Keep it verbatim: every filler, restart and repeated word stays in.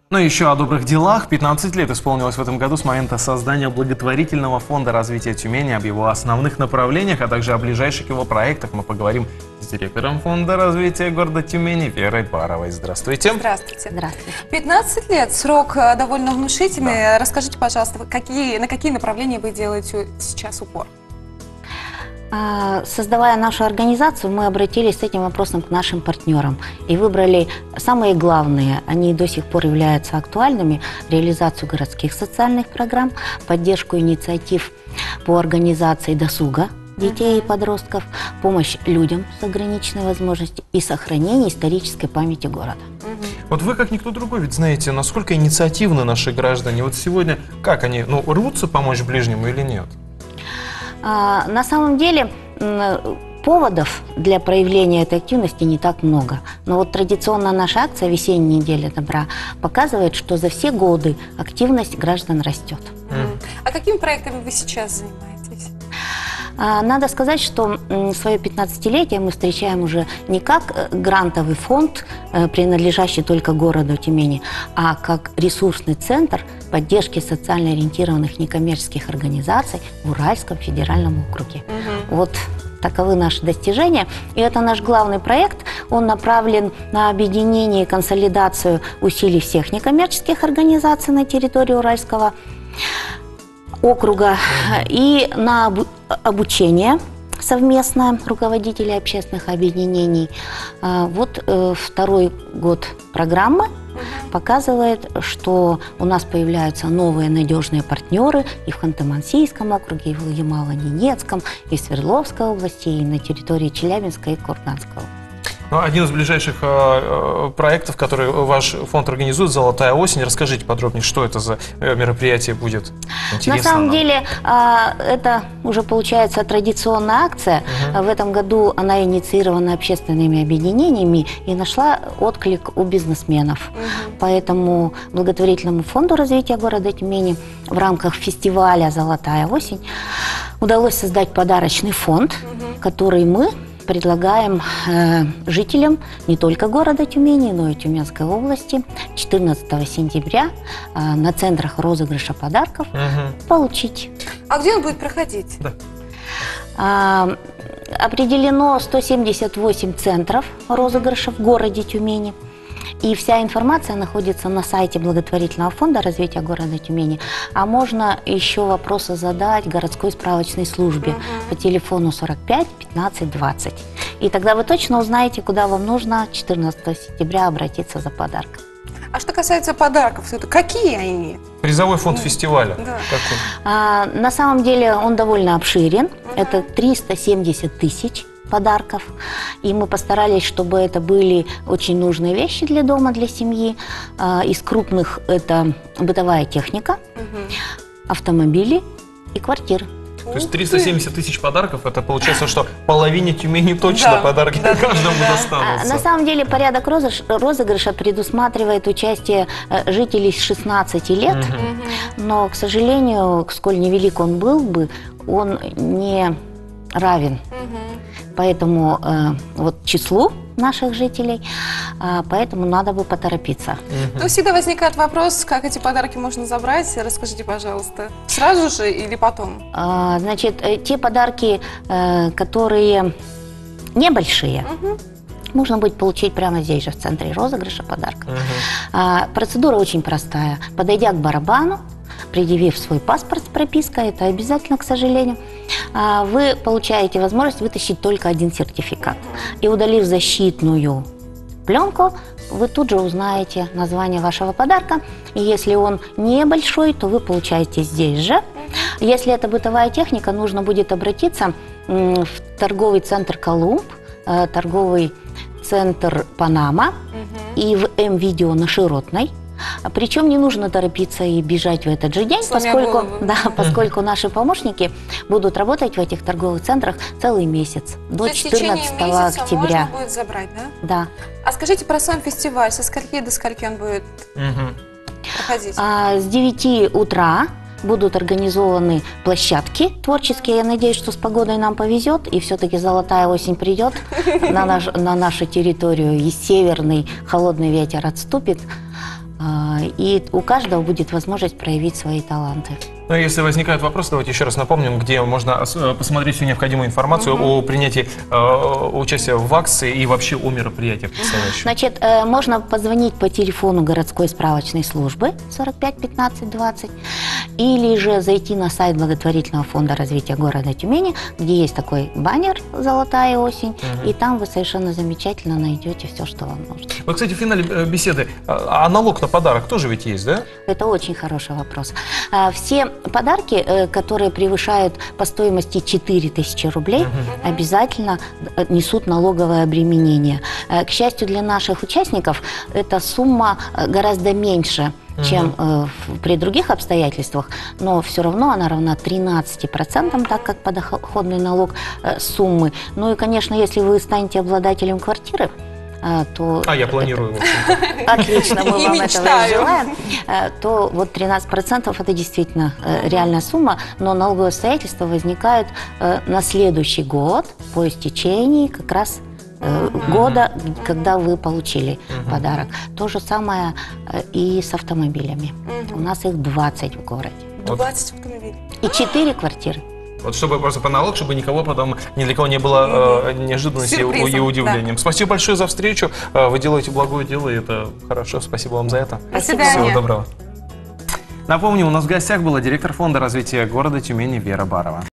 Ну и еще о добрых делах. пятнадцать лет исполнилось в этом году с момента создания благотворительного фонда развития Тюмени. Об его основных направлениях, а также о ближайших его проектах мы поговорим с директором фонда развития города Тюмени Верой Баровой. Здравствуйте. Здравствуйте. Здравствуйте. пятнадцать лет, срок довольно внушительный. Да. Расскажите, пожалуйста, какие, на какие направления вы делаете сейчас упор? Создавая нашу организацию, мы обратились с этим вопросом к нашим партнерам и выбрали самые главные, они до сих пор являются актуальными: реализацию городских социальных программ, поддержку инициатив по организации досуга детей и подростков, помощь людям с ограниченной возможностью и сохранение исторической памяти города. Вот вы, как никто другой, ведь знаете, насколько инициативны наши граждане. Вот сегодня, как они, ну, рвутся помочь ближнему или нет? На самом деле поводов для проявления этой активности не так много. Но вот традиционно наша акция «Весенняя неделя добра» показывает, что за все годы активность граждан растет. Mm. А какими проектами вы сейчас занимаетесь? Надо сказать, что свое пятнадцатилетие мы встречаем уже не как грантовый фонд, принадлежащий только городу Тюмени, а как ресурсный центр поддержки социально ориентированных некоммерческих организаций в Уральском федеральном округе. Угу. Вот таковы наши достижения. И это наш главный проект. Он направлен на объединение и консолидацию усилий всех некоммерческих организаций на территории Уральского округа и на обучение совместно руководителей общественных объединений. Вот второй год программы показывает, что у нас появляются новые надежные партнеры и в Ханты-Мансийском округе, и в Ямало-Ненецком, и в Свердловской области, и на территории Челябинской и Курганской области. Ну, один из ближайших э, проектов, который ваш фонд организует, «Золотая осень». Расскажите подробнее, что это за мероприятие будет. Интересно На самом нам. деле, это уже получается традиционная акция. Угу. В этом году она инициирована общественными объединениями и нашла отклик у бизнесменов. Угу. Поэтому благотворительному фонду развития города Тюмени в рамках фестиваля «Золотая осень» удалось создать подарочный фонд, угу. который мы предлагаем э, жителям не только города Тюмени, но и Тюменской области четырнадцатого сентября э, на центрах розыгрыша подарков угу. получить. А где он будет проходить? Да. А, определено сто семьдесят восемь центров розыгрыша в городе Тюмени. И вся информация находится на сайте благотворительного фонда развития города Тюмени. А можно еще вопросы задать городской справочной службе uh-huh. по телефону сорок пять пятнадцать двадцать. И тогда вы точно узнаете, куда вам нужно четырнадцатого сентября обратиться за подарком. А что касается подарков, это какие они? Призовой фонд фестиваля. Да. Какой? А, на самом деле он довольно обширен. Uh-huh. Это триста семьдесят тысяч подарков. И мы постарались, чтобы это были очень нужные вещи для дома, для семьи. Из крупных это бытовая техника, угу. автомобили и квартиры. То есть триста семьдесят тысяч подарков, это получается, что половине Тюмени точно да, подарки да, каждому да. достанутся. На самом деле порядок розыгрыша предусматривает участие жителей с шестнадцати лет, угу. но, к сожалению, сколь невелик он был бы, он не равен. Угу. Поэтому э, вот числу наших жителей, э, поэтому надо бы поторопиться. Mm-hmm. Но всегда возникает вопрос, как эти подарки можно забрать. Расскажите, пожалуйста, сразу же или потом? А, значит, те подарки, э, которые небольшие, mm-hmm. можно будет получить прямо здесь же, в центре розыгрыша подарков. Mm-hmm. а, процедура очень простая. Подойдя к барабану, предъявив свой паспорт с пропиской, это обязательно, к сожалению, вы получаете возможность вытащить только один сертификат. И удалив защитную пленку, вы тут же узнаете название вашего подарка. И если он небольшой, то вы получаете здесь же. Если это бытовая техника, нужно будет обратиться в торговый центр «Колумб», торговый центр «Панама» и в М-видео на Широтной. Причем не нужно торопиться и бежать в этот же день, поскольку, да, поскольку наши помощники будут работать в этих торговых центрах целый месяц, до четырнадцатого октября. Можно будет забрать, да? Да. А скажите про сам фестиваль, со скольки до скольки он будет угу. проходить? А, с девяти утра будут организованы площадки творческие. Я надеюсь, что с погодой нам повезет, и все-таки золотая осень придет на, наш, на нашу территорию, и северный холодный ветер отступит. А, И у каждого будет возможность проявить свои таланты. Ну, если возникают вопросы, давайте еще раз напомним, где можно э, посмотреть всю необходимую информацию о принятии э, участия в акции и вообще о мероприятиях. Значит, э, можно позвонить по телефону городской справочной службы сорок пять пятнадцать двадцать или же зайти на сайт благотворительного фонда развития города Тюмени, где есть такой баннер «Золотая осень», Мгм. и там вы совершенно замечательно найдете все, что вам нужно. Вот, кстати, в финале э, беседы, а а налог на подарок тоже ведь есть, да? Это очень хороший вопрос. А, Все подарки, э, которые превышают по стоимости четыре тысячи рублей, обязательно э, несут налоговое обременение. Э, К счастью для наших участников, эта сумма э, гораздо меньше, чем э, в- при других обстоятельствах, но все равно она равна тринадцати процентам, так как подоходный налог э, суммы. Ну и, конечно, если вы станете обладателем квартиры, э, то... А я планирую, в общем-то. Отлично, мы И вам этого и мечтаю. желаем. Э, То вот тринадцать процентов это действительно э, реальная сумма, но налоговые обстоятельства возникают э, на следующий год по истечении как раз э, года, когда вы получили подарок. То же самое э, и с автомобилями. У нас их двадцать в городе. двадцать автомобилей. И четыре квартиры. Вот чтобы просто по налог, чтобы никого потом, ни для кого не было э, неожиданности и у- и Сюрпризом, удивлением. Спасибо большое за встречу. Э, Вы делаете благое дело, и это хорошо. Спасибо вам за это. До Спасибо. свидания. Всего доброго. Напомню, у нас в гостях была директор фонда развития города Тюмени Вера Барова.